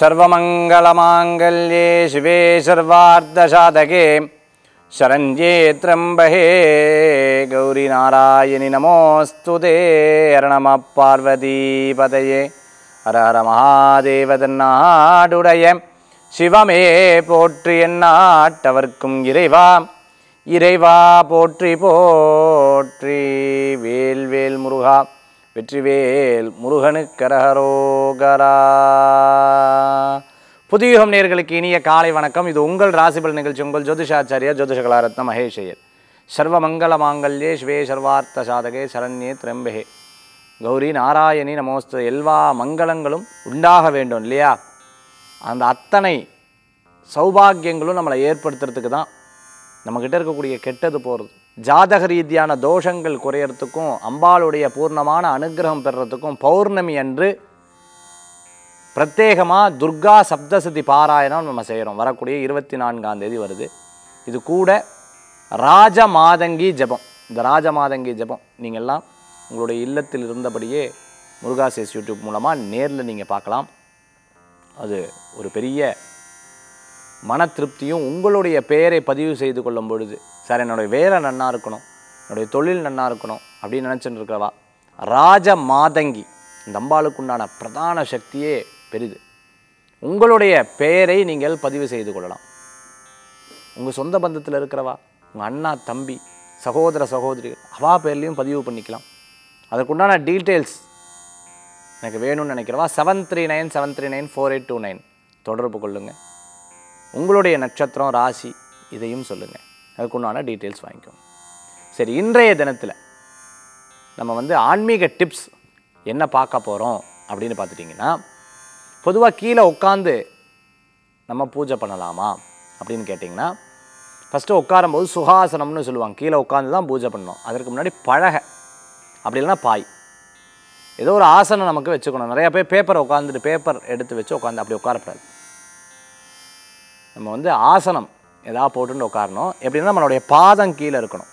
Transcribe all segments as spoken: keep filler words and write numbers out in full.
सर्वमंगलमांगल्ये शिवे सर्वार्धसाधके शरण्ये त्र्यंबके गौरी नारायणि नमोस्तुते। हर नमः पार्वतीपतये हर हर महादेव तन्नाडुடைய சிவமே போற்றி எந்நாட்டவர்க்கும் இறைவா இறைவா போற்றி போற்றி. வேல் வேல் முருகா வெற்றிவேல் முருகனுக்கு அரகரோகரா. புதியுகம் நேயர்களுக்கு இனிய காலை வணக்கம். இது உங்கள் ராசிபல் நிகழ்ச்சி. உங்கள் ஜோதிஷாச்சாரியா ஜோதிஷ கலாரத்ன மகேஷ் ஐயர். சர்வ மங்கள மாங்கல்யே சிவே சர்வார்த்த சாதகே சரண்யே திரம்பகே கௌரி நாராயணி நமோஸ்து. எல்லா மங்களங்களும் உண்டாக வேண்டும் இல்லையா? அந்த அத்தனை சௌபாகியங்களும் நம்மளை ஏற்படுத்துறதுக்கு தான் நம்மக்கிட்ட இருக்கக்கூடிய கெட்டது போகிறது. ஜாதக ரீதியான தோஷங்கள் குறையறதுக்கும் அம்பாளுடைய பூர்ணமான அனுகிரகம் பெறுறதுக்கும் பௌர்ணமி அன்று பிரத்யேகமாக துர்கா சப்தசதி பாராயணம் நம்ம செய்கிறோம். வரக்கூடிய இருபத்தி நான்காம் தேதி வருது. இது கூட ராஜ மாதங்கி ஜபம். இந்த ராஜ மாதங்கி ஜபம் நீங்கள்லாம் உங்களுடைய இல்லத்தில் இருந்தபடியே முருகாசேஸ் யூடியூப் மூலமாக நேரில் நீங்கள் பார்க்கலாம். அது ஒரு பெரிய மன திருப்தியும். உங்களுடைய பெயரை பதிவு செய்து கொள்ளும் பொழுது, சார் என்னுடைய வேலை நன்னா இருக்கணும், என்னுடைய தொழில் நன்னா இருக்கணும் அப்படின்னு நினச்சிட்டு இருக்கிறவா ராஜ மாதங்கி இந்த அம்பாளுக்குண்டான பிரதான சக்தியே பெரிது. உங்களுடைய பெயரை நீங்கள் பதிவு செய்து கொள்ளலாம். உங்கள் சொந்த பந்தத்தில் இருக்கிறவா, உங்கள் அண்ணா தம்பி சகோதர சகோதரிகள் அவா பேர்லேயும் பதிவு பண்ணிக்கலாம். அதற்குண்டான டீட்டெயில்ஸ் எனக்கு வேணும்னு நினைக்கிறவா seven three nine seven three nine four eight two nine தொடர்பு கொள்ளுங்கள். உங்களுடைய நட்சத்திரம் ராசி இதையும் சொல்லுங்கள். அதுக்குண்டான டீட்டெயில்ஸ் வாங்கிக்கோங்க. சரி, இன்றைய தினத்தில் நம்ம வந்து ஆன்மீக டிப்ஸ் என்ன பார்க்க போகிறோம் அப்படின்னு பார்த்துட்டிங்கன்னா, பொதுவாக கீழே உட்காந்து நம்ம பூஜை பண்ணலாமா அப்படின்னு கேட்டிங்கன்னா, ஃபஸ்ட்டு உட்காரும்போது சுகாசனம்னு சொல்லுவாங்க. கீழே உட்காந்து தான் பூஜை பண்ணணும். அதற்கு முன்னாடி பழக அப்படி இல்லைன்னா பாய் ஏதோ ஒரு ஆசனம் நமக்கு வச்சுக்கணும். நிறையா பேர் பேப்பரை உட்காந்துட்டு பேப்பர் எடுத்து வச்சு உட்காந்து அப்படி உட்காரப்படாது. நம்ம வந்து ஆசனம் ஏதாவது போட்டுன்னு உட்காரணும். எப்படின்னா நம்மளுடைய பாதம் கீழே இருக்கணும்.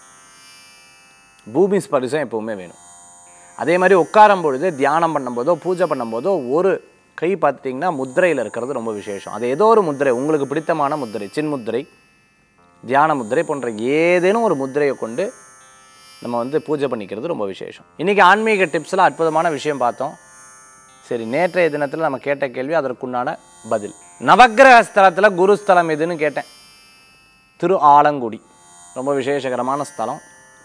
பூமி ஸ்பரிசம் எப்பவுமே வேணும். அதே மாதிரி உட்காரும் பொழுது தியானம் பண்ணும்போதோ பூஜை பண்ணும்போதோ ஒரு கை பார்த்துட்டிங்கன்னா முத்திரையில் இருக்கிறது ரொம்ப விசேஷம். அது ஏதோ ஒரு முத்திரை உங்களுக்கு பிடித்தமான முத்திரை, சின் முத்திரை, தியான முத்திரை போன்ற ஏதேனும் ஒரு முத்திரையை கொண்டு நம்ம வந்து பூஜை பண்ணிக்கிறது ரொம்ப விசேஷம். இன்றைக்கி ஆன்மீக டிப்ஸில் அற்புதமான விஷயம் பார்த்தோம். சரி, நேற்றைய தினத்தில் நம்ம கேட்ட கேள்வி, அதற்குண்டான பதில். நவக்கிரக ஸ்தலத்தில் குருஸ்தலம் எதுன்னு கேட்டேன். திரு ஆலங்குடி ரொம்ப விசேஷகரமான ஸ்தலம்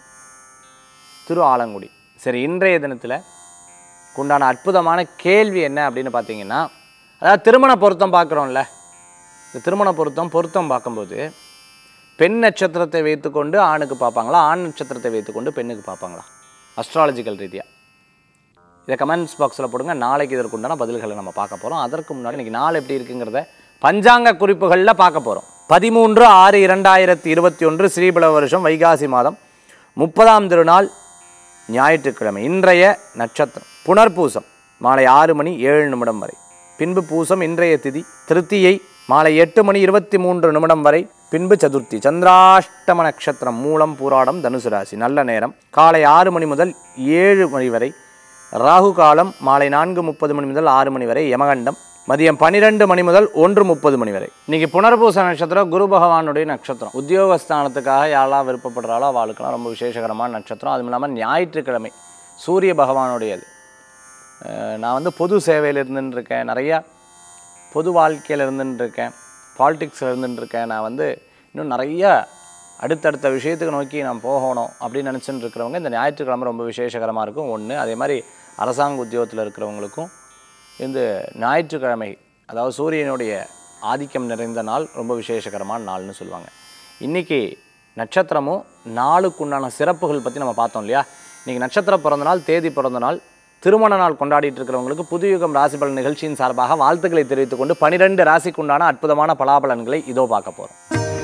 திரு ஆலங்குடி. சரி, இன்றைய தினத்தில் உண்டான அற்புதமான கேள்வி என்ன அப்படின்னு பார்த்தீங்கன்னா, அதாவது திருமண பொருத்தம் பார்க்குறோம்ல, இந்த திருமண பொருத்தம் பொருத்தம் பார்க்கும்போது பெண் நட்சத்திரத்தை வைத்துக்கொண்டு ஆணுக்கு பார்ப்பாங்களா, ஆண் நட்சத்திரத்தை வைத்துக்கொண்டு பெண்ணுக்கு பார்ப்பாங்களா அஸ்ட்ராலஜிக்கல் ரீதியாக? இதை கமெண்ட்ஸ் பாக்ஸில் போடுங்க. நாளைக்கு இதற்கு உண்டான பதில்களை நம்ம பார்க்க போகிறோம். அதற்கு முன்னாடி இன்றைக்கி நாள் எப்படி இருக்குங்கிறத பஞ்சாங்க குறிப்புகளில் பார்க்க போகிறோம். பதிமூன்று ஆறு இரண்டாயிரத்தி இருபத்தி ஒன்று ஸ்ரீபல வருஷம் வைகாசி மாதம் முப்பதாம் திருநாள் ஞாயிற்றுக்கிழமை. இன்றைய நட்சத்திரம் புனர்பூசம் மாலை ஆறு மணி ஏழு நிமிடம் வரை. பின்பு பூசம். இன்றைய திதி திருத்தியை மாலை எட்டு மணி இருபத்தி மூன்று நிமிடம் வரை. பின்பு சதுர்த்தி. சந்திராஷ்டம நட்சத்திரம் மூலம் பூராடம் தனுசு ராசி. நல்ல நேரம் காலை ஆறு மணி முதல் ஏழு மணி வரை. ராகு காலம் மாலை நான்கு முப்பது மணி முதல் ஆறு மணி வரை. யமகண்டம் மதியம் பன்னிரெண்டு மணி முதல் ஒன்று முப்பது மணி வரை. இன்னைக்கு புனர்பூச நட்சத்திரம் குரு பகவானுடைய நட்சத்திரம். உத்தியோகஸ்தானத்துக்காக யாரெல்லாம் விருப்பப்படுறாலோ அவளுக்கெல்லாம் ரொம்ப விசேஷகரமான நட்சத்திரம். அதுவும் இல்லாமல் ஞாயிற்றுக்கிழமை சூரிய பகவானுடையது. நான் வந்து பொது சேவையில் இருந்துன்னு இருக்கேன், நிறையா பொது வாழ்க்கையில் இருந்துன்னு இருக்கேன், பாலிடிக்ஸில் இருந்துன்னு இருக்கேன். நான் வந்து இன்னும் நிறைய அடுத்தடுத்த விஷயத்துக்கு நோக்கி நான் போகணும் அப்படின்னு நினச்சிட்டு இருக்கிறவங்க இந்த ஞாயிற்றுக்கிழமை ரொம்ப விசேஷகரமாக இருக்கும் ஒன்று. அதே மாதிரி அரசாங்க உத்தியோகத்தில் இருக்கிறவங்களுக்கும் இந்த ஞாயிற்றுக்கிழமை, அதாவது சூரியனுடைய ஆதிக்கம் நிறைந்த நாள், ரொம்ப விசேஷகரமான நாள்னு சொல்லுவாங்க. இன்றைக்கி நட்சத்திரமும் நாளுக்குண்டான சிறப்புகள் பற்றி நம்ம பார்த்தோம் இல்லையா? இன்றைக்கி நட்சத்திரம் பிறந்த நாள், தேதி பிறந்த நாள், திருமண நாள் கொண்டாடிட்டு இருக்கிறவங்களுக்கு புதுயுகம் ராசிபலன் நிகழ்ச்சியின் சார்பாக வாழ்த்துக்களை தெரிவித்துக் கொண்டு பனிரெண்டு ராசிக்குண்டான அற்புதமான பலாபலன்களை இதோ பார்க்க போகிறோம்.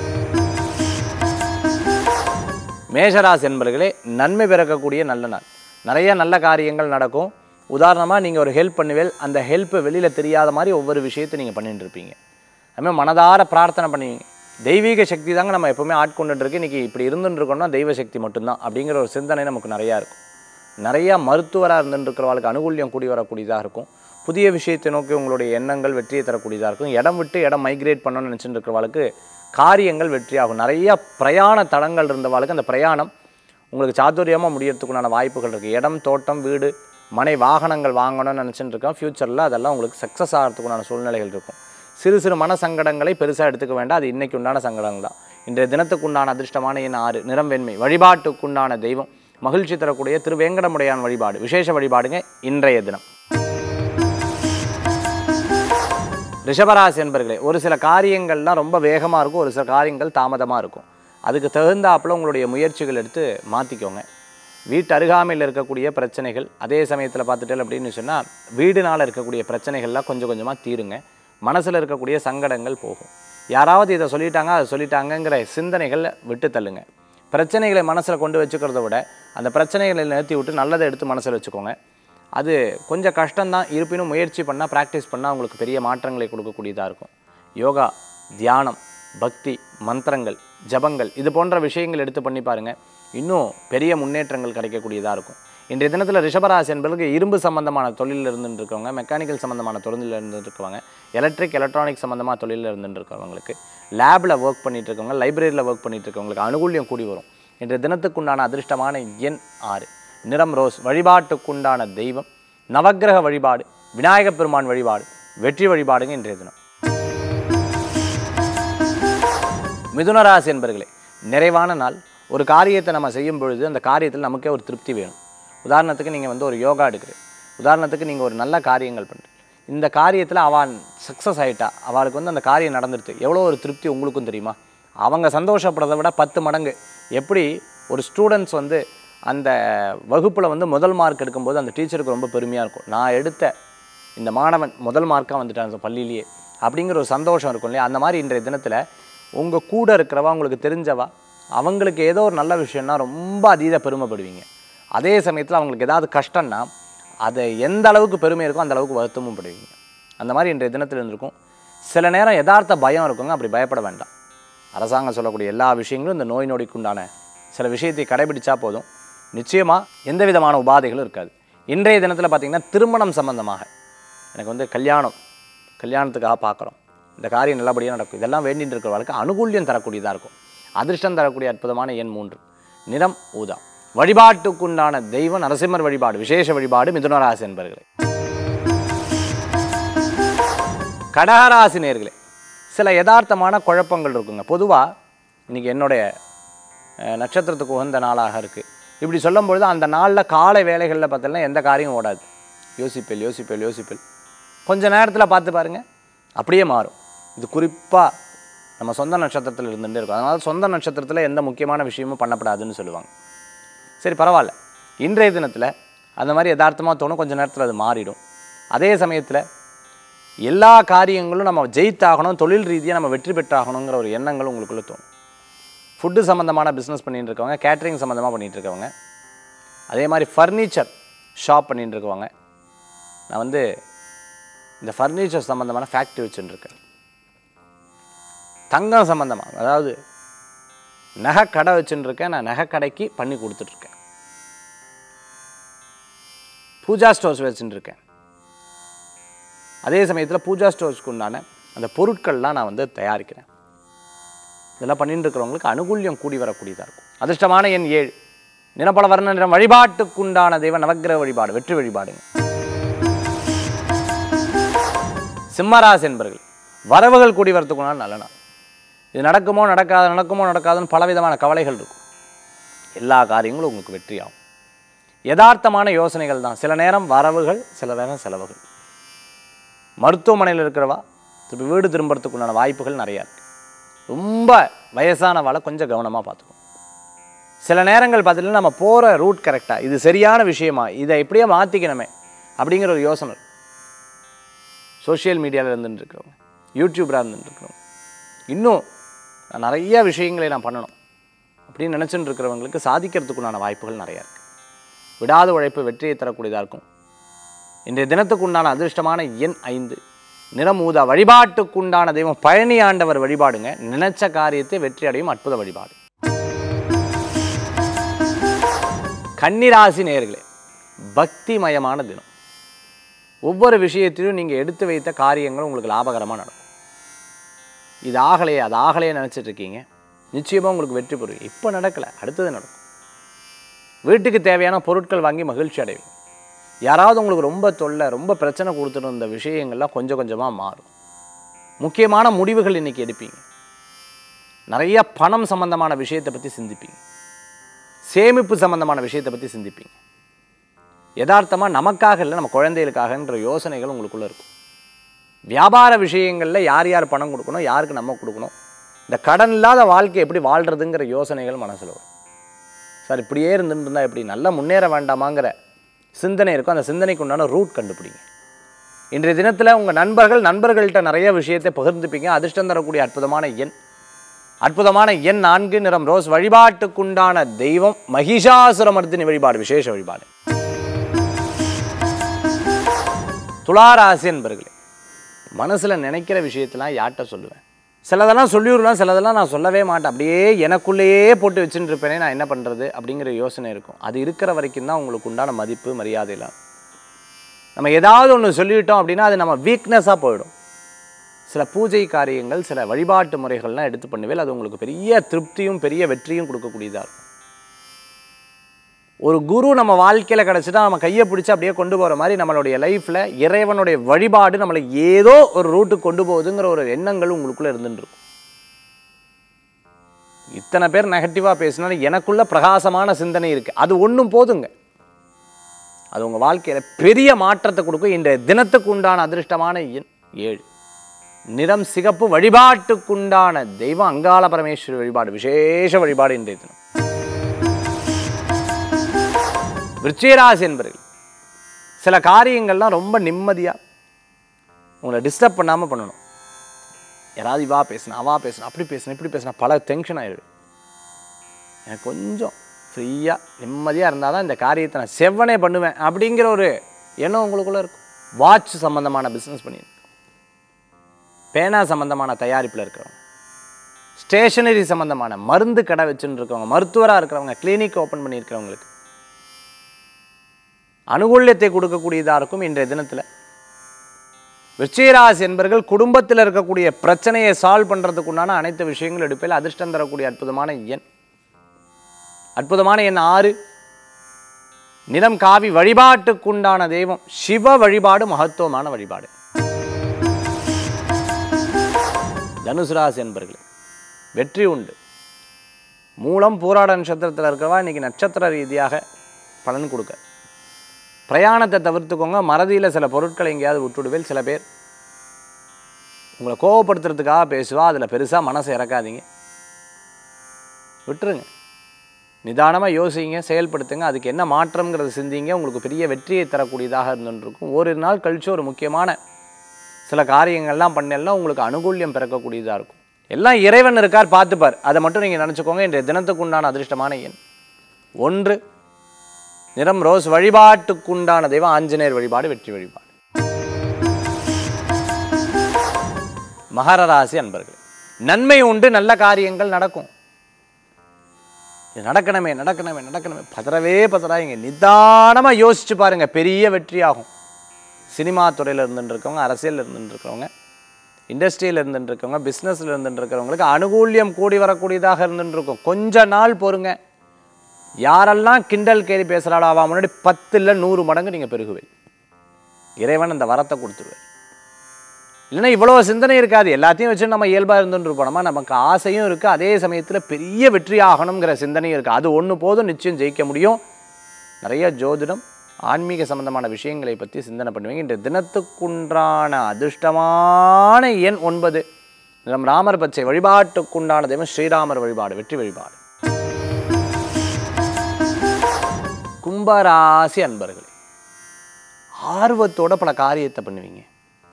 மேஷராசி என்பர்களே, நன்மை பிறக்கக்கூடிய நல்ல நாள். நிறைய நல்ல காரியங்கள் நடக்கும். உதாரணமாக நீங்கள் ஒரு ஹெல்ப் பண்ணுவேல், அந்த ஹெல்ப்பு வெளியில் தெரியாத மாதிரி ஒவ்வொரு விஷயத்தை நீங்கள் பண்ணிட்டு இருப்பீங்க. அதுமாதிரி மனதார பிரார்த்தனை பண்ணுவீங்க. தெய்வீக சக்தி தாங்க நம்ம எப்போவுமே ஆட்கொண்டுட்டு இருக்கு. இன்றைக்கி இப்படி இருந்துட்டு இருக்கோம்னா தெய்வ சக்தி மட்டும்தான் அப்படிங்கிற ஒரு சிந்தனை நமக்கு நிறையா இருக்கும். நிறையா மருத்துவராக இருந்துட்டு இருக்கிறவங்களுக்கு அனுகூல்யம் கூடி வரக்கூடியதாக இருக்கும். புதிய விஷயத்தை நோக்கி உங்களுடைய எண்ணங்கள் வெற்றியை தரக்கூடியதாக இருக்கும். இடம் விட்டு இடம் மைக்ரேட் பண்ணணும்னு நினச்சிட்டு இருக்கிறவாளுக்கு காரியங்கள் வெற்றியாகும். நிறைய பிரயாண தடங்கள் இருந்தவாளுக்கு அந்த பிரயாணம் உங்களுக்கு சாதுரியமாக முடியறதுக்குண்டான வாய்ப்புகள் இருக்குது. இடம், தோட்டம், வீடு, மனை, வாகனங்கள் வாங்கணும்னு நினச்சிட்டு இருக்கோம். ஃப்யூச்சரில் அதெல்லாம் உங்களுக்கு சக்ஸஸ் ஆகிறதுக்குண்டான சூழ்நிலைகள் இருக்கும். சிறு சிறு மன சங்கடங்களை பெருசாக எடுத்துக்க வேண்டாம். அது இன்றைக்கு உண்டான சங்கடங்கள் தான். இன்றைய தினத்துக்குண்டான அதிர்ஷ்டமான எண் ஆறு, நிறம் வெண்மை. வழிபாட்டுக்குண்டான தெய்வம் மகிழ்ச்சி தரக்கூடிய திருவேங்கடமுடையான் வழிபாடு விசேஷ வழிபாடுங்க இன்றைய தினம். ரிஷபராசி என்பர்களே, ஒரு சில காரியங்கள்லாம் ரொம்ப வேகமாக இருக்கும், ஒரு சில காரியங்கள் தாமதமாக இருக்கும். அதுக்கு தகுந்தாப்பில் உங்களுடைய முயற்சிகள் எடுத்து மாற்றிக்கோங்க. வீட்டு அருகாமையில் இருக்கக்கூடிய பிரச்சனைகள், அதே சமயத்தில் பார்த்துட்டேன் அப்படின்னு சொன்னால் வீடுனால் இருக்கக்கூடிய பிரச்சனைகள்லாம் கொஞ்சம் கொஞ்சமாக தீருங்க. மனசில் இருக்கக்கூடிய சங்கடங்கள் போகும். யாராவது இதை சொல்லிட்டாங்க அதை சொல்லிட்டாங்கங்கிற சிந்தனைகளை விட்டு தள்ளுங்க. பிரச்சனைகளை மனசில் கொண்டு வச்சுக்கிறத விட அந்த பிரச்சனைகளை நிறுத்தி விட்டு நல்லதை எடுத்து மனசில் வச்சுக்கோங்க. அது கொஞ்சம் கஷ்டம்தான், இருப்பினும் முயற்சி பண்ணால், ப்ராக்டிஸ் பண்ணால் உங்களுக்கு பெரிய மாற்றங்களை கொடுக்கக்கூடியதாக இருக்கும். யோகா, தியானம், பக்தி, மந்திரங்கள், ஜபங்கள் இது போன்ற விஷயங்கள் எடுத்து பண்ணி பாருங்கள். இன்னும் பெரிய முன்னேற்றங்கள் கிடைக்கக்கூடியதாக இருக்கும். இன்றைய தினத்தில் ரிஷபராசி என்பதற்கு இரும்பு சம்பந்தமான தொழிலில் இருந்துட்டு இருக்கவங்க, மெக்கானிக்கல் சம்பந்தமான தொழிலில் இருந்துட்டு இருக்கவங்க, எலக்ட்ரிக் எலக்ட்ரானிக் சம்பந்தமாக தொழிலில் இருந்துட்டு இருக்கவங்களுக்கு, லேபில் ஒர்க் பண்ணிட்டு இருக்கவங்க, லைப்ரரியில் ஒர்க் பண்ணிட்டு இருக்கவங்களுக்கு அனுகூல்யம் கூடி வரும். இன்றைய தினத்துக்குண்டான அதிர்ஷ்டமான எண் ஆறு, நிறம் ரோஸ். வழிபாட்டுக்குண்டான தெய்வம் நவக்கிரக வழிபாடு, விநாயகப் பெருமான் வழிபாடு வெற்றி வழிபாடுங்க இன்றைய தினம். மிதுனராசி என்பர்களே, நிறைவான நாள். ஒரு காரியத்தை நம்ம செய்யும் பொழுது அந்த காரியத்தில் நமக்கே ஒரு திருப்தி வேணும். உதாரணத்துக்கு நீங்கள் வந்து ஒரு யோகா எடுக்கிறீங்க, உதாரணத்துக்கு நீங்கள் ஒரு நல்ல காரியங்கள் பண்ணுறீங்க, இந்த காரியத்தில் அவன் சக்ஸஸ் ஆகிட்டா, அவளுக்கு வந்து அந்த காரியம் நடந்துடுது, எவ்வளோ ஒரு திருப்தி உங்களுக்கும் தெரியுமா? அவங்க சந்தோஷப்படுறதை விட பத்து மடங்கு. எப்படி ஒரு ஸ்டூடெண்ட்ஸ் வந்து அந்த வகுப்பில் வந்து முதல் மார்க் எடுக்கும்போது அந்த டீச்சருக்கு ரொம்ப பெருமையாக இருக்கும், நான் எடுத்த இந்த மாணவன் முதல் மார்க்காக வந்துட்டான் பள்ளியிலேயே அப்படிங்கிற ஒரு சந்தோஷம் இருக்கும் இல்லையா? அந்த மாதிரி இன்றைய தினத்தில் உங்கள் கூட இருக்கிறவா, உங்களுக்கு தெரிஞ்சவா, அவங்களுக்கு ஏதோ ஒரு நல்ல விஷயம்னா ரொம்ப அதீத பெருமைப்படுவீங்க. அதே சமயத்தில் அவங்களுக்கு ஏதாவது கஷ்டம்னா அதை எந்த அளவுக்கு பெருமை இருக்கோ அந்த அளவுக்கு வருத்தமும் படுவீங்க. அந்த மாதிரி இன்றைய தினத்தில் இருந்திருக்கும். சில நேரம் யதார்த்த பயம் இருக்குங்க, அப்படி பயப்பட வேண்டாம். அரசாங்கம் சொல்லக்கூடிய எல்லா விஷயங்களும் இந்த நோய் நொடிக்குண்டான சில விஷயத்தை கடைபிடிச்சா போதும், நிச்சயமாக எந்த விதமான உபாதைகளும் இருக்காது. இன்றைய தினத்தில் பார்த்திங்கன்னா திருமணம் சம்பந்தமாக எனக்கு வந்து கல்யாணம் கல்யாணத்துக்காக பார்க்குறோம், இந்த காரியம் நல்லபடியாக நடக்கும், இதெல்லாம் வேண்டின்னு இருக்கிறவர்களுக்கு அனுகூல்யம் தரக்கூடியதாக இருக்கும். அதிர்ஷ்டம் தரக்கூடிய அற்புதமான எண் மூன்று, நிறம் ஊதா. வழிபாட்டுக்குண்டான தெய்வம் நரசிம்மர் வழிபாடு விசேஷ வழிபாடு மிதுனராசி என்பர்களே. கடகராசி நேர்களே, சில யதார்த்தமான குழப்பங்கள் இருக்குங்க. பொதுவாக இன்றைக்கி என்னுடைய நட்சத்திரத்துக்கு உகந்த நாளாக இருக்குது, இப்படி சொல்லும்பொழுது அந்த நாளில் காலை வேலைகளில் பார்த்தீங்கன்னா எந்த காரியம் ஓடாது. யோசிப்பேல் யோசிப்பேல் யோசிப்பேல் கொஞ்சம் நேரத்தில் பார்த்து பாருங்கள் அப்படியே மாறும். இது குறிப்பாக நம்ம சொந்த நட்சத்திரத்தில் இருந்துகிட்டே இருக்கும். அதனால் சொந்த நட்சத்திரத்தில் எந்த முக்கியமான விஷயமும் பண்ணப்படாதுன்னு சொல்லுவாங்க. சரி, பரவாயில்ல. இன்றைய தினத்தில் அந்த மாதிரி யதார்த்தமாக தோணும், கொஞ்சம் நேரத்தில் அது மாறிடும். அதே சமயத்தில் எல்லா காரியங்களும் நம்ம ஜெயித்தாகணும், தொழில் ரீதியாக நம்ம வெற்றி பெற்றாகணுங்கிற ஒரு எண்ணங்கள் உங்களுக்குள்ளே தோணும். ஃபுட்டு சம்மந்தமான பிஸ்னஸ் பண்ணிகிட்டு இருக்கவங்க, கேட்ரிங் சம்மந்தமாக பண்ணிகிட்டு இருக்கவங்க, அதே மாதிரி ஃபர்னிச்சர் ஷாப் பண்ணிகிட்டு இருக்கவங்க, நான் வந்து இந்த ஃபர்னிச்சர் சம்மந்தமான ஃபேக்ட்ரி வச்சுட்டுருக்கேன், தங்கம் சம்மந்தமாக அதாவது நகை கடை வச்சுட்டுருக்கேன், நான் நகை கடைக்கு பண்ணி கொடுத்துட்ருக்கேன், பூஜா ஸ்டோர்ஸ் வச்சுட்டுருக்கேன். அதே சமயத்தில் பூஜா ஸ்டோர்ஸ்க்கு உண்டான அந்த பொருட்கள்லாம் நான் வந்து தயாரிக்கிறேன். இதெல்லாம் பண்ணிட்டு இருக்கிறவங்களுக்கு அனுகூல்யம் கூடி வரக்கூடியதாக இருக்கும். அதிர்ஷ்டமான எண் ஏழு, நிறப்பல வர்ண நிறம். வழிபாட்டுக்குண்டான தெய்வ நவக்கிரக வழிபாடு வெற்றி வழிபாடுங்க. சிம்மராசி என்பர்கள், வரவுகள் கூடி வரத்துக்குண்டான நல்ல நாள். இது நடக்குமோ நடக்காது நடக்குமோ நடக்காதுன்னு பலவிதமான கவலைகள் இருக்கும். எல்லா காரியங்களும் உங்களுக்கு வெற்றியாகும். யதார்த்தமான யோசனைகள் தான். சில நேரம் வரவுகள், சில நேரம் செலவுகள். மருத்துவமனையில் இருக்கிறவா திருப்பி வீடு திரும்புறதுக்குண்டான வாய்ப்புகள் நிறையா இருக்குது. ரொம்ப வயசானவாளை கொஞ்சம் கவனமாக பார்த்துக்கணும். சில நேரங்கள் பார்த்துட்டு நம்ம போகிற ரூட் கரெக்டாக, இது சரியான விஷயமா, இதை எப்படியே மாற்றிக்கணுமே அப்படிங்கிற ஒரு யோசனை. சோஷியல் மீடியாவில் இருந்துட்டு இருக்கிறவங்க, யூடியூபராக இருந்துட்டு இருக்கிறவங்க, இன்னும் நான் நிறைய விஷயங்களை நான் பண்ணணும் அப்படின்னு நினச்சிட்டு இருக்கிறவங்களுக்கு சாதிக்கிறதுக்குண்டான வாய்ப்புகள் நிறையா இருக்குது. விடாத உழைப்பு வெற்றியை தரக்கூடியதாக இருக்கும். இன்றைய தினத்துக்குண்டான அதிர்ஷ்டமான எண் ஐந்து, நிறமூதா. வழிபாட்டுக்குண்டான தெய்வம் பழனி ஆண்டவர் வழிபாடுங்க. நினைச்ச காரியத்தை வெற்றி அடையும் அற்புத வழிபாடு. கன்னிராசி நேயர்களே, பக்திமயமான தினம். ஒவ்வொரு விஷயத்திலும் நீங்கள் எடுத்து வைத்த காரியங்கள் உங்களுக்கு லாபகரமாக நடக்கும். இது ஆகலையே அது ஆகலையே நினச்சிட்டு இருக்கீங்க, நிச்சயமாக உங்களுக்கு வெற்றி பெறுவீங்க. இப்போ நடக்கலை, அடுத்தது நடக்கும். வீட்டுக்கு தேவையான பொருட்கள் வாங்கி மகிழ்ச்சி அடைவீங்க. யாராவது உங்களுக்கு ரொம்ப தொல்லை ரொம்ப பிரச்சனை கொடுத்துட்டு இருந்த விஷயங்கள்லாம் கொஞ்சம் கொஞ்சமாக மாறும். முக்கியமான முடிவுகள் இன்றைக்கி எடுப்பீங்க. நிறைய பணம் சம்பந்தமான விஷயத்தை பற்றி சிந்திப்பீங்க. சேமிப்பு சம்பந்தமான விஷயத்தை பற்றி சிந்திப்பீங்க. யதார்த்தமாக நமக்காக இல்லை நம்ம குழந்தைகளுக்காகன்ற யோசனைகள் உங்களுக்குள்ளே இருக்கும். வியாபார விஷயங்களில் யார் யார் பணம் கொடுக்கணும், யாருக்கு நம்ம கொடுக்கணும், இந்த கடன் இல்லாத வாழ்க்கை எப்படி வாழ்கிறதுங்கிற யோசனைகள் மனசில் வரும். சார் இப்படியே இருந்துட்டு இருந்தால் எப்படி, நல்லா முன்னேற வேண்டாமாங்கிற சிந்தனை இருக்கும். அந்த சிந்தனைக்கு உண்டான ரூட் கண்டுபிடிங்க. இன்றைய தினத்தில் உங்கள் நண்பர்கள் நண்பர்கள்ட்ட நிறைய விஷயத்தை பகிர்ந்துப்பீங்க. அதிர்ஷ்டம் தரக்கூடிய அற்புதமான எண் அற்புதமான எண் நான்கு. நிறம் ரோஸ். வழிபாட்டுக்குண்டான தெய்வம் மகிஷாசுரமர்த்தினி வழிபாடு, விசேஷ வழிபாடு. துளாராசி என்பர்களே, மனசில் நினைக்கிற விஷயத்தெல்லாம் யார்கிட்ட சொல்லுவேன், சிலதெல்லாம் சொல்லிவிடலாம், சிலதெல்லாம் நான் சொல்லவே மாட்டேன், அப்படியே எனக்குள்ளேயே போட்டு வச்சுட்டு இருப்பேனே, நான் என்ன பண்ணுறது அப்படிங்கிற யோசனை இருக்கும். அது இருக்கிற வரைக்கும் தான் உங்களுக்கு உண்டான மதிப்பு மரியாதைலாம். நம்ம ஏதாவது ஒன்று சொல்லிவிட்டோம் அப்படின்னா அது நம்ம வீக்னஸாக போயிடும். சில பூஜை காரியங்கள் சில வழிபாட்டு முறைகள்லாம் எடுத்து பண்ணுவேல், அது உங்களுக்கு பெரிய திருப்தியும் பெரிய வெற்றியும் கொடுக்கக்கூடியதாக இருக்கும். ஒரு குரு நம்ம வாழ்க்கையில் கிடச்சிட்டா நம்ம கையை பிடிச்சி அப்படியே கொண்டு போகிற மாதிரி நம்மளுடைய லைஃப்பில் இறைவனுடைய வழிபாடு நம்மளை ஏதோ ஒரு ரூட்டுக்கு கொண்டு போகுதுங்கிற ஒரு எண்ணங்கள் உங்களுக்குள்ளே இருந்துட்டு இருக்கும். இத்தனை பேர் நெகட்டிவாக பேசினாலும் எனக்குள்ள பிரகாசமான சிந்தனை இருக்குது, அது ஒன்றும் போதுங்க. அது உங்கள் வாழ்க்கையில் பெரிய மாற்றத்தை கொடுக்கும். இன்றைய தினத்துக்கு உண்டான அதிர்ஷ்டமான எண் ஏழு. நிறம் சிகப்பு. வழிபாட்டுக்குண்டான தெய்வம் அங்காள பரமேஸ்வரி வழிபாடு, விசேஷ வழிபாடு இன்றைய தினம். விருச்சிகராசி என்பவர்கள், சில காரியங்கள்லாம் ரொம்ப நிம்மதியாக உங்களை டிஸ்டர்ப் பண்ணாமல் பண்ணணும். யாராவது இவா பேசினா அவா பேசினா அப்படி பேசினா இப்படி பேசினா பல டென்ஷன் ஆகிடுது. எனக்கு கொஞ்சம் ஃப்ரீயாக நிம்மதியாக இருந்தால் தான் இந்த காரியத்தை நான் செவ்வனே பண்ணுவேன் அப்படிங்கிற ஒரு எண்ணம் உங்களுக்குள்ளே இருக்கும். வாட்ச் சம்மந்தமான பிஸ்னஸ் பண்ணியிருக்கோம், பேனா சம்மந்தமான தயாரிப்பில் இருக்கிறவங்க, ஸ்டேஷனரி சம்மந்தமான மருந்து கடை வச்சுன்னு இருக்கவங்க, மருத்துவராக இருக்கிறவங்க, கிளினிக் ஓப்பன் பண்ணியிருக்கிறவங்களுக்கு அனுகூல்யத்தை கொடுக்கக்கூடியதாக இருக்கும். இன்றைய தினத்தில் விருச்சிகராசி என்பவர்கள் குடும்பத்தில் இருக்கக்கூடிய பிரச்சனையை சால்வ் பண்ணுறதுக்கு உண்டான அனைத்து விஷயங்கள் எடுப்பில் அதிர்ஷ்டம் தரக்கூடிய அற்புதமான எண் அற்புதமான எண் ஆறு. நிறம் காவி. வழிபாட்டுக்குண்டான தெய்வம் சிவ வழிபாடு, மகத்துவமான வழிபாடு. தனுசு ராசி என்பவர்களே, வெற்றி உண்டு. மூலம் பூராட நட்சத்திரத்தில் இருக்கிறவா இன்னைக்கு நட்சத்திர ரீதியாக பலன் கொடுக்க. பிரயாணத்தை தவிர்த்துக்கோங்க. மறதியில் சில பொருட்களை எங்கேயாவது விட்டுடுவேல். சில பேர் உங்களை கோவப்படுத்துறதுக்காக பேசுவா, அதில் பெருசாக மனசை இறக்காதீங்க, விட்டுருங்க. நிதானமாக யோசிங்க, செயல்படுத்துங்க. அதுக்கு என்ன மாற்றம்ங்கிறத சிந்திங்க. உங்களுக்கு பெரிய வெற்றியை தரக்கூடியதாக இருந்துருக்கும். ஒரு நாள் கழித்து ஒரு முக்கியமான சில காரியங்கள்லாம் பண்ணலாம், உங்களுக்கு அனுகூல்யம் பிறக்கக்கூடியதாக இருக்கும். எல்லாம் இறைவன் இருக்கார், பார்த்துப்பார். அதை மட்டும் நீங்கள் நினச்சிக்கோங்க. இன்றைய தினத்துக்கு உண்டான அதிர்ஷ்டமான எண் ஒன்று. நிறம் ரோஸ். வழிபாட்டுக்குண்டான தெய்வம் ஆஞ்சநேயர் வழிபாடு, வெற்றி வழிபாடு. மகர ராசி அன்பர்களே, நன்மை உண்டு, நல்ல காரியங்கள் நடக்கும். இது நடக்கணுமே நடக்கணுமே நடக்கணுமே பதறவே பதறாங்க. நிதானமாக யோசிச்சு பாருங்க, பெரிய வெற்றி ஆகும். சினிமா துறையில் இருந்துட்டு இருக்கவங்க, அரசியலில் இருந்துட்டு இருக்கிறவங்க, இண்டஸ்ட்ரியில் இருந்துட்டு இருக்கவங்க, பிஸ்னஸில் இருந்துட்டு இருக்கிறவங்களுக்கு அனுகூல்யம் கூடி வரக்கூடியதாக இருந்துட்டு இருக்கும். கொஞ்ச நாள் பொறுங்க. யாரெல்லாம் கிண்டல் கேலி பேசுகிறாளோ அவன் முன்னாடி பத்து இல்லை நூறு மடங்கு நீங்கள் பெருகுவேன். இறைவன் அந்த வரத்தை கொடுத்துருவார். இல்லைன்னா இவ்வளோ சிந்தனை இருக்காது, எல்லாத்தையும் வச்சு நம்ம இயல்பாக இருந்துட்டு இருப்போம். நம்ம நமக்கு ஆசையும் இருக்குது, அதே சமயத்தில் பெரிய வெற்றி ஆகணுங்கிற சிந்தனையும் இருக்குது. அது ஒன்று போதும், நிச்சயம் ஜெயிக்க முடியும். நிறைய ஜோதிடம் ஆன்மீக சம்பந்தமான விஷயங்களை பற்றி சிந்தனை பண்ணுவீங்க. இந்த தினத்துக்குண்டான அதிர்ஷ்டமான எண் ஒன்பது. நம் ராமர் பச்சை. வழிபாட்டுக்குண்டான தெய்வம் ஸ்ரீராமர் வழிபாடு, வெற்றி வழிபாடு. கும்பராசி அன்பர்களே, ஆர்வத்தோட பல காரியத்தை பண்ணுவீங்க.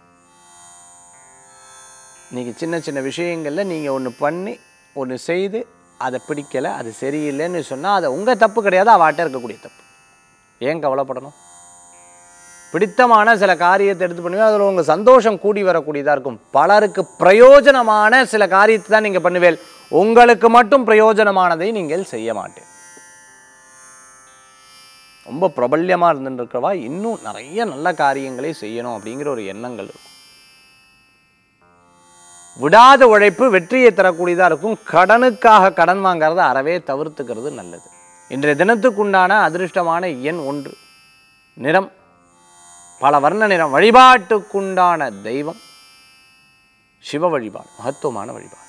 நீங்கள் சின்ன சின்ன விஷயங்களில் நீங்கள் ஒன்று பண்ணி ஒன்று செய்து அதை பிடிக்கலை, அது சரியில்லைன்னு சொன்னால் அதை உங்கள் தப்பு கிடையாது, அவாட்ட இருக்கக்கூடிய தப்பு. ஏன் கவலைப்படணும்? பிடித்தமான சில காரியத்தை எடுத்து பண்ணுவீங்க, அதில் உங்கள் சந்தோஷம் கூடி வரக்கூடியதாக இருக்கும். பலருக்கு பிரயோஜனமான சில காரியத்தை தான் நீங்கள் பண்ணுவேல், உங்களுக்கு மட்டும் பிரயோஜனமானதை நீங்கள் செய்ய மாட்டேன். ரொம்ப பிரபல்யமாக இருந்துருக்கிறவா இன்னும் நிறைய நல்ல காரியங்களை செய்யணும் அப்படிங்கிற ஒரு எண்ணங்கள் இருக்கும். விடாத உழைப்பு வெற்றியை தரக்கூடியதாக இருக்கும். கடனுக்காக கடன் வாங்கிறத அறவே தவிர்த்துக்கிறது நல்லது. இன்றைய தினத்துக்குண்டான அதிர்ஷ்டமான எண் ஒன்று, நிறம் பல வர்ண நிறம். வழிபாட்டுக்குண்டான தெய்வம் சிவ வழிபாடு, மகத்துவமான வழிபாடு.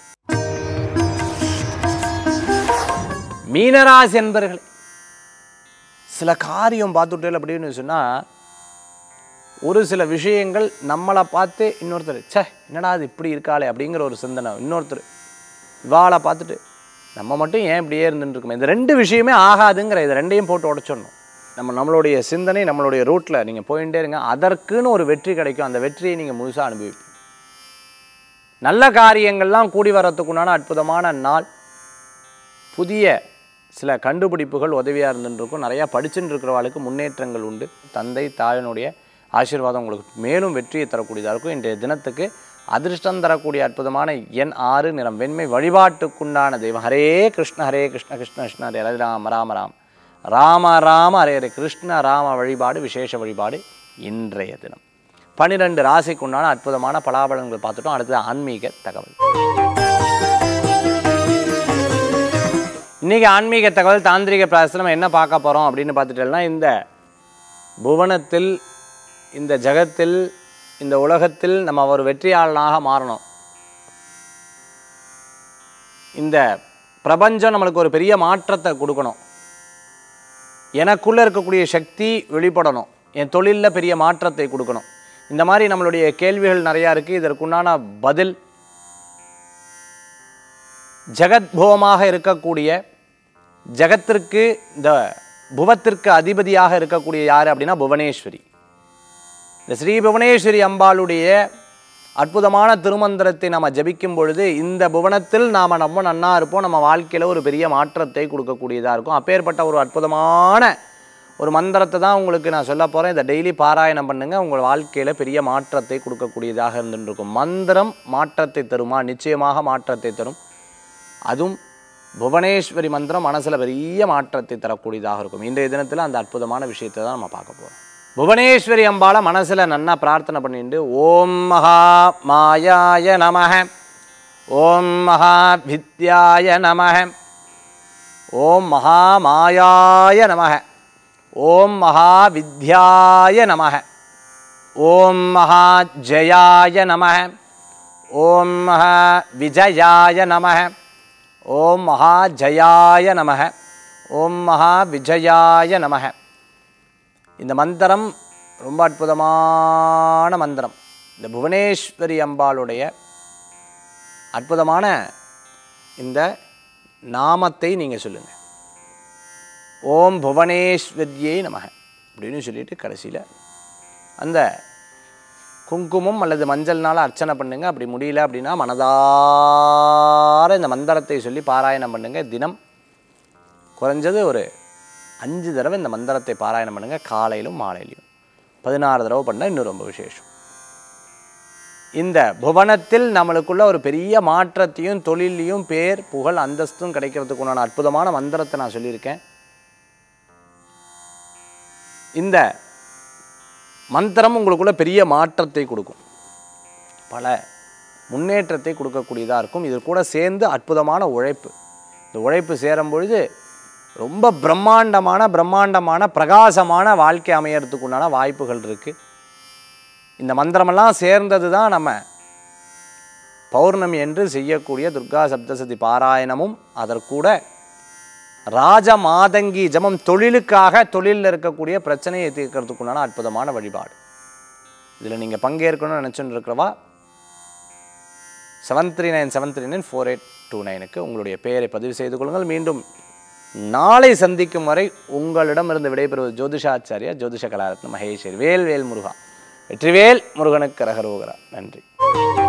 மீனராசி என்பர்களே, சில காரியம் பார்த்துட்டே அப்படின்னு சொன்னால் ஒரு சில விஷயங்கள் நம்மளை பார்த்து இன்னொருத்தர் சே என்னடா அது இப்படி இருக்காளே அப்படிங்கிற ஒரு சிந்தனை, இன்னொருத்தர் இவாளை பார்த்துட்டு நம்ம மட்டும் ஏன் இப்படியே இருந்துட்டுருக்கோம். இந்த ரெண்டு விஷயமே ஆகாதுங்கிற இதை ரெண்டையும் போட்டு உடச்சிடணும். நம்ம நம்மளுடைய சிந்தனை நம்மளுடைய ரூட்டில் நீங்கள் போயிட்டே இருங்க. அதற்குன்னு ஒரு வெற்றி கிடைக்கும். அந்த வெற்றியை நீங்கள் முழுசாக அனுபவிப்பீங்க. நல்ல காரியங்கள்லாம் கூடி வரத்துக்குண்டான அற்புதமான நாள். புதிய சில கண்டுபிடிப்புகள் உதவியாக இருந்துருக்கும். நிறையா படிச்சுட்டு இருக்கிறவாளுக்கு முன்னேற்றங்கள் உண்டு. தந்தை தாயினுடைய ஆசீர்வாதம் உங்களுக்கு மேலும் வெற்றியை தரக்கூடியதாக இருக்கும். இன்றைய தினத்துக்கு அதிர்ஷ்டம் தரக்கூடிய அற்புதமான எண் ஆறு, நிறம் வெண்மை. வழிபாட்டுக்குண்டான தெய்வம் ஹரே கிருஷ்ண ஹரே கிருஷ்ண கிருஷ்ண கிருஷ்ண ஹரே ஹரே ராம ராம ராம ராம ராம ஹரே ஹரே. கிருஷ்ண ராம வழிபாடு விசேஷ வழிபாடு இன்றைய தினம். பன்னிரெண்டு ராசிக்குண்டான அற்புதமான பலாபலன்கள் பார்த்துட்டோம். அடுத்தது ஆன்மீக தகவல். இன்றைக்கி ஆன்மீக தகவல் தாந்திரிக பிராயசத்தில் நம்ம என்ன பார்க்க போகிறோம் அப்படின்னு பார்த்துட்டோம்னா, இந்த புவனத்தில், இந்த ஜகத்தில், இந்த உலகத்தில் நம்ம ஒரு வெற்றியாளனாக மாறணும். இந்த பிரபஞ்சம் நம்மளுக்கு ஒரு பெரிய மாற்றத்தை கொடுக்கணும். எனக்குள்ளே இருக்கக்கூடிய சக்தி வெளிப்படணும். என் தொழிலில் பெரிய மாற்றத்தை கொடுக்கணும். இந்த மாதிரி நம்மளுடைய கேள்விகள் நிறையா இருக்குது. இதற்குண்டான பதில் ஜகத்போகமாக இருக்கக்கூடிய, ஜகத்திற்கு இந்த புவத்திற்கு அதிபதியாக இருக்கக்கூடிய யார் அப்படின்னா புவனேஸ்வரி. இந்த ஸ்ரீ புவனேஸ்வரி அம்பாளுடைய அற்புதமான திருமந்திரத்தை நம்ம ஜபிக்கும் பொழுது இந்த புவனத்தில் நாம் நம்ம நன்னா இருப்போம். நம்ம வாழ்க்கையில் ஒரு பெரிய மாற்றத்தை கொடுக்கக்கூடியதாக இருக்கும். அப்பேற்பட்ட ஒரு அற்புதமான ஒரு மந்திரத்தை தான் உங்களுக்கு நான் சொல்ல போகிறேன். இதை டெய்லி பாராயணம் பண்ணுங்கள். உங்கள் வாழ்க்கையில் பெரிய மாற்றத்தை கொடுக்கக்கூடியதாக இருந்துருக்கும். மந்திரம் மாற்றத்தை தருமா? நிச்சயமாக மாற்றத்தை தரும். அதுவும் புவனேஸ்வரி மந்திரம் மனசில் பெரிய மாற்றத்தை தரக்கூடியதாக இருக்கும். இன்றைய தினத்தில் அந்த அற்புதமான விஷயத்தை தான் நம்ம பார்க்க போகிறோம். புவனேஸ்வரி அம்பால மனசில் நன்னா பிரார்த்தனை பண்ணிட்டு ஓம் மகா மாயாய நமஹ, ஓம் மகா வித்யாய நமஹ, ஓம் மகா மாயாய நமஹ, ஓம் மகா வித்யாய நமஹ, ஓம் மகா ஜயாய நமஹ, ஓம் மகா விஜயாய நமஹ, ஓம் மகா ஜயாய நமஹ, ஓம் மகா விஜயாய நமஹ. இந்த மந்திரம் ரொம்ப அற்புதமான மந்திரம். இந்த புவனேஸ்வரி அம்பாளுடைய அற்புதமான இந்த நாமத்தை நீங்கள் சொல்லுங்கள். ஓம் புவனேஸ்வரியை நமக அப்படின்னு சொல்லிட்டு கடைசியில் அந்த குங்குமம் அல்லது மஞ்சள்னால் அர்ச்சனை பண்ணுங்க. அப்படி முடியல அப்படின்னா மனதார இந்த மந்திரத்தை சொல்லி பாராயணம் பண்ணுங்க. தினம் குறைஞ்சது ஒரு அஞ்சு தடவை இந்த மந்திரத்தை பாராயணம் பண்ணுங்கள். காலையிலும் மாலையிலையும் பதினாறு தடவை பண்ணால் இன்னும் ரொம்ப விசேஷம். இந்த புவனத்தில் நம்மளுக்குள்ள ஒரு பெரிய மாற்றத்தையும் தொழிலையும் பேர் புகழ் அந்தஸ்தும் கிடைக்கிறதுக்கு உண்டான அற்புதமான மந்திரத்தை நான் சொல்லியிருக்கேன். இந்த மந்திரம் உங்களுக்குள்ள பெரிய மாற்றத்தை கொடுக்கும். பல முன்னேற்றத்தை கொடுக்கக்கூடியதாக இருக்கும். இது கூட சேர்ந்து அற்புதமான உழைப்பு. இந்த உழைப்பு சேரும் பொழுது ரொம்ப பிரம்மாண்டமான பிரம்மாண்டமான பிரகாசமான வாழ்க்கை அமையறதுக்கு உண்டான வாய்ப்புகள் இருக்குது. இந்த மந்திரமெல்லாம் சேர்ந்தது தான் நம்ம பௌர்ணமி என்று செய்யக்கூடிய துர்கா சப்தசதி பாராயணமும் அதற்கூட ராஜ மாதங்கி ஜபம், தொழிலுக்காக தொழிலில் இருக்கக்கூடிய பிரச்சனையை தீர்க்கறதுக்கு உண்டான அற்புதமான வழிபாடு. இதில் நீங்கள் பங்கேற்கணும்னு நினச்சிட்டு இருக்கிறவா seven three nine seven three nine four eight two நைனுக்கு உங்களுடைய பெயரை பதிவு செய்து கொள்ளுங்கள். மீண்டும் நாளை சந்திக்கும் வரை உங்களிடமிருந்து விடைபெறுவது ஜோதிஷாச்சாரியா ஜோதிஷ கலாரத்ன மகேஸ்வரி. வேல் வேல் முருகா. வெற்றிவேல் முருகனுக்கு கரகரோகரா. நன்றி.